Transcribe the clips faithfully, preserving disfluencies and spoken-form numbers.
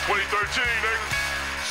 twenty thirteen, nigga.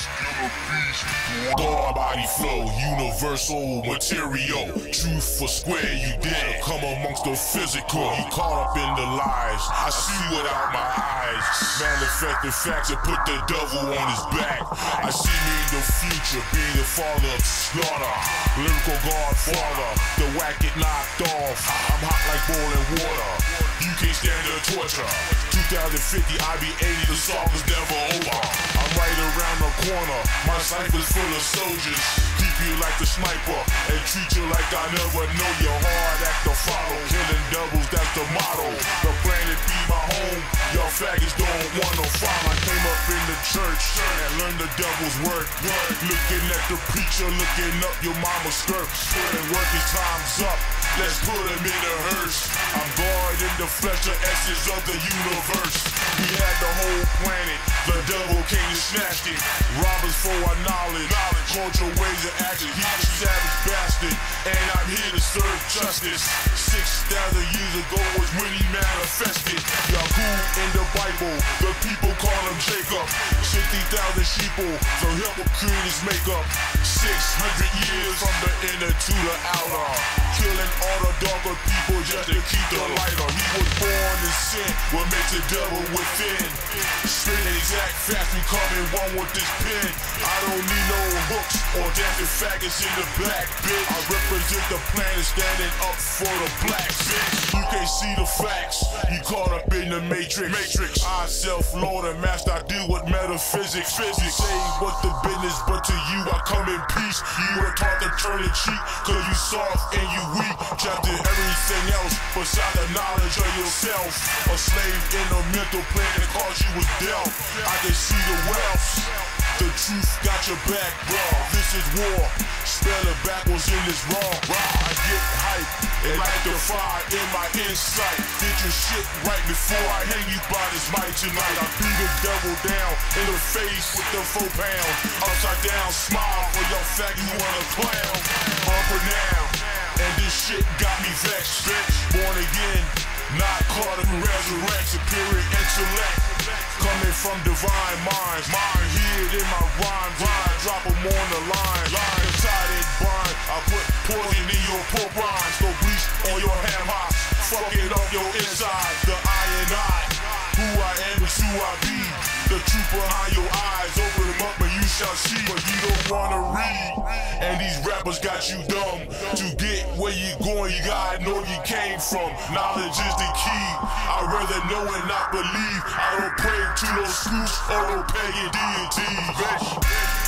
God body flow, universal material. Truth for square, you dead. Come amongst the physical. You caught up in the lies. I see without my eyes. Manifested facts and put the devil on his back. I see me in the future, being the father of slaughter. Lyrical godfather, the whack get knocked off. I'm hot like boiling water. You can't stand the torture. two thousand fifty, I be eighty, the saga's never over. I'm right around the corner, my cipher's full of soldiers. Keep you like the sniper, and treat you like I never know. Your hard act to follow, killing doubles, that's the motto. The planet be my home, y'all faggots don't wanna follow. I came up in the church, and learned the devil's work. Looking at the preacher, looking up your mama's skirt. Putting work, his time's up, let's put him in a hearse. I'm God in the flesh, the essence of the universe. We had the whole planet, the devil came and snatched it. Robbers for our knowledge, culture, ways of action. He's a savage bastard, and I'm here to serve justice. Six thousand years ago was when he manifested. Yahoo in the Bible, the people call him Jacob. Sixty thousand sheeple, so hypocrite his makeup. Six hundred years from the inner to the outer, killing all the darker people just to keep the lighter. He was born in sin, what makes the devil within. Spinning exact facts, we coming one with this pen. I don't need no hooks or dancing faggots in the black bitch. I represent the planet standing up for the blacks, bitch. You can't see the facts, you caught up in the matrix. Matrix. I self-lord and master, I deal with metaphysics. Physics. Say what's the business, but to you I come in peace. You were taught to turn the cheek, cause you soft and you weak. Trapped in everything else beside the knowledge of yourself. A slave in the mental plane that caused you was dealt. I can see the wealth, the truth got your back, bro. This is war, spell it backwards in this raw. I get hype and light the fire in my insight. Did your shit right before I hang you by this mic tonight. I beat the devil down in the face with the four pound. Upside down smile for your faggot who wanna clown. Upper now, and this shit got me vexed. Born again, not caught up in resurrect. Superior intellect, coming from divine minds. Mind hid in my rhymes, rhyme, drop them on the line. Line decided bind, I put poison in your poor rhymes. Go bleach on your ham hocks, fuck it up your inside. The I and I, who I am is who I be. The truth behind your eyes, open them up and you shall see. But you don't wanna read, and these rappers got you dumb. To get where you going, you gotta know you came from. Knowledge is the key, I'd rather know and not believe. I don't pray to no sleuths or no pagan deities, bitch.